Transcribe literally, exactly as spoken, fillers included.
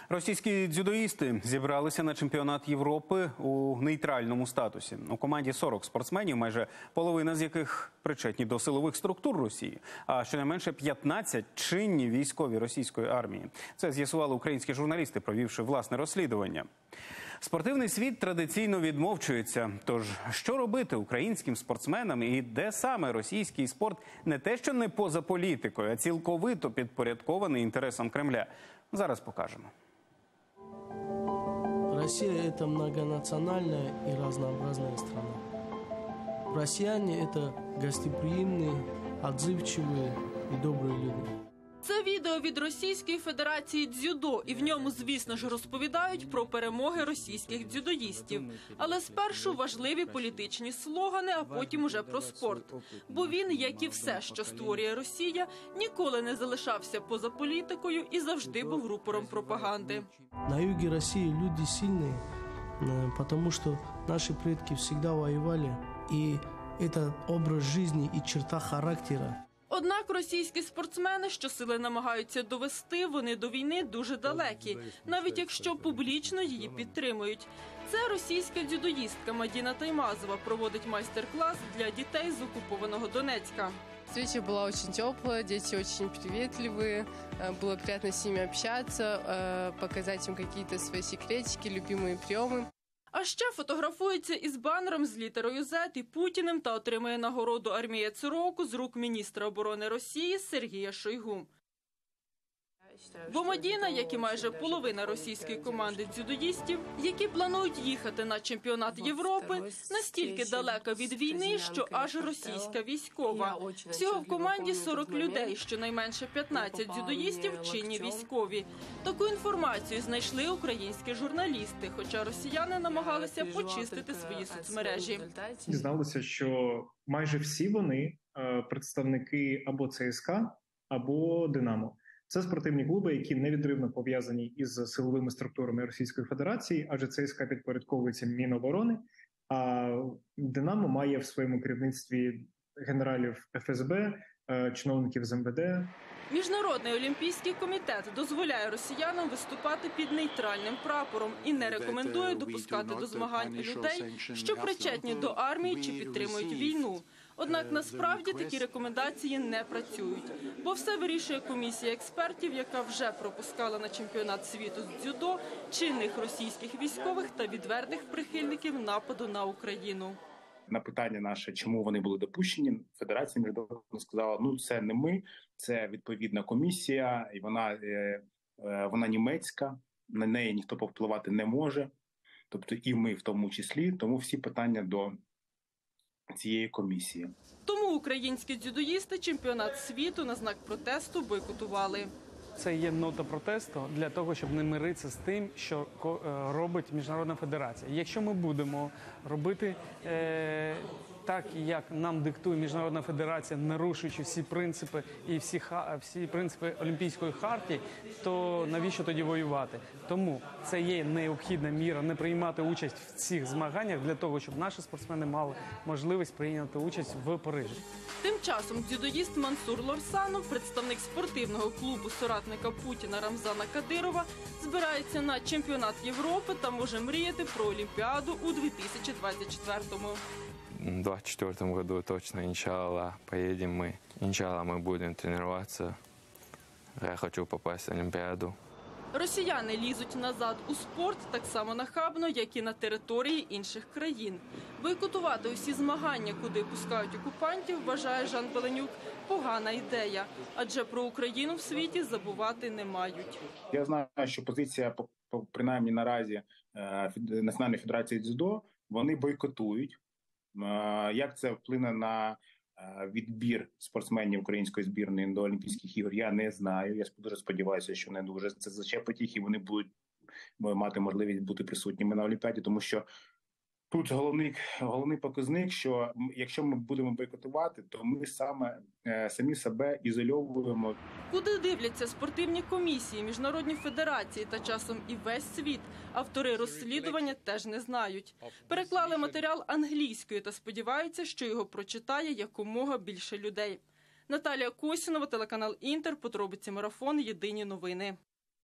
Російські дзюдоїсти зібралися на чемпіонат Європи у нейтральному статусі. У команді сорок спортсменів, майже половина з яких причетні до силових структур Росії, а щонайменше п'ятнадцять – чинні військові російської армії. Це з'ясували українські журналісти, провівши власне розслідування. Спортивний світ традиційно відмовчується. Тож, що робити українським спортсменам і де саме російський спорт не те, що не поза політикою, а цілковито підпорядкований інтересам Кремля? Зараз покажемо. Россия – это многонациональная и разнообразная страна. Россияне – это гостеприимные, отзывчивые и добрые люди. Це відео від Російської Федерації дзюдо, і в ньому, звісно ж, розповідають про перемоги російських дзюдоїстів. Але спершу важливі політичні слогани, а потім уже про спорт. Бо він, як і все, що створює Росія, ніколи не залишався поза політикою і завжди був рупором пропаганди. На юге России люди сильные, потому что наши предки всегда воевали, и это образ жизни и черта характера. Однак російські спортсмени щосили намагаються довести, вони до війни дуже далекі, навіть якщо публічно її підтримують. Це російська дзюдоїстка Мадіна Таймазова проводить майстер-клас для дітей з окупованого Донецька. Встреча была очень теплая, дети очень приветливые, было приятно с ними общаться, показать им какие-то свои секретики, любимые приемы. А ще фотографується із банером з літерою «З» і Путіним та отримує нагороду «Армієць року» з рук міністра оборони Росії Сергія Шойгу. Бо Мадіна, як і майже половина російської команди дзюдоїстів, які планують їхати на чемпіонат Європи, настільки далека від війни, що аж російська військова. Всього в команді сорок людей, щонайменше п'ятнадцять дзюдоїстів – чинні військові. Таку інформацію знайшли українські журналісти, хоча росіяни намагалися почистити свої соцмережі. Дізналися, що майже всі вони представники або ЦСКА, або Динамо. Це спортивні клуби, які невідривно пов'язані із силовими структурами Російської Федерації, адже ЦСКА підпорядковується Міноборони, а Динамо має в своєму керівництві генералів еф ес бе, чиновників з ем ве де. Міжнародний олімпійський комітет дозволяє росіянам виступати під нейтральним прапором і не рекомендує допускати до змагань людей, що причетні до армії чи підтримують війну. Однак насправді такі рекомендації не працюють, бо все вирішує комісія експертів, яка вже пропускала на чемпіонат світу з дзюдо чинних російських військових та відвертих прихильників нападу на Україну. На питання наше, чому вони були допущені, Федерація міжнародна сказала, ну це не ми, це відповідна комісія, і вона, вона німецька, на неї ніхто повпливати не може, тобто і ми в тому числі, тому всі питання до цієї комісії. Тому українські дзюдоїсти чемпіонат світу на знак протесту бойкотували. Це є нота протесту для того, щоб не миритися з тим, що робить Міжнародна Федерація. Якщо ми будемо робити е, так, як нам диктує Міжнародна Федерація, нарушуючи всі принципи і всі, всі принципи Олімпійської хартії, то навіщо тоді воювати? Тому це є необхідна міра не приймати участь в цих змаганнях для того, щоб наші спортсмени мали можливість прийняти участь в Парижі. Тим часом дзюдоїст Мансур Лорсанов, представник спортивного клубу соратника Путіна Рамзана Кадирова, збирається на чемпіонат Європи та може мріяти про Олімпіаду у дві тисячі двадцять четвертому. В двадцать четвёртом году точно, иншаллах, поедем мы. Иншаллах, мы будем тренироваться. Я хочу попасть в Олимпиаду. Росіяни лізуть назад у спорт так само нахабно, як і на території інших країн. Бойкотувати усі змагання, куди пускають окупантів, вважає Жан Беленюк, погана ідея. Адже про Україну в світі забувати не мають. Я знаю, що позиція, принаймні наразі, Національної федерації дзюдо, вони бойкотують. Як це вплине на відбір спортсменів української збірної до Олімпійських ігор, я не знаю. Я дуже сподіваюся, що не дуже це зачепить їх, і вони будуть мати можливість бути присутніми на Олімпіаді, тому що тут головний, головний показник, що якщо ми будемо бойкотувати, то ми саме самі себе ізольовуємо. Куди дивляться спортивні комісії, міжнародні федерації та часом і весь світ, автори розслідування теж не знають. Переклали матеріал англійською та сподіваються, що його прочитає якомога більше людей. Наталія Косінова, телеканал «Інтер», подробиці марафон, єдині новини.